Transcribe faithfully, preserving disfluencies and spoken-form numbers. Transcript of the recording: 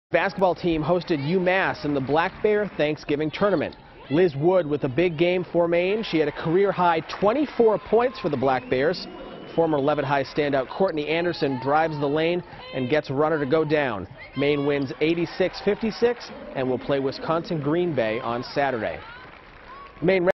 Basketball team hosted UMass in the Black Bear Thanksgiving tournament. Liz Wood with a big game for Maine. She had a career-high twenty-four points for the Black Bears. Former Levitt High standout Courtney Anderson drives the lane and gets a runner to go down. Maine wins eighty-six fifty-six and will play Wisconsin Green Bay on Saturday. Maine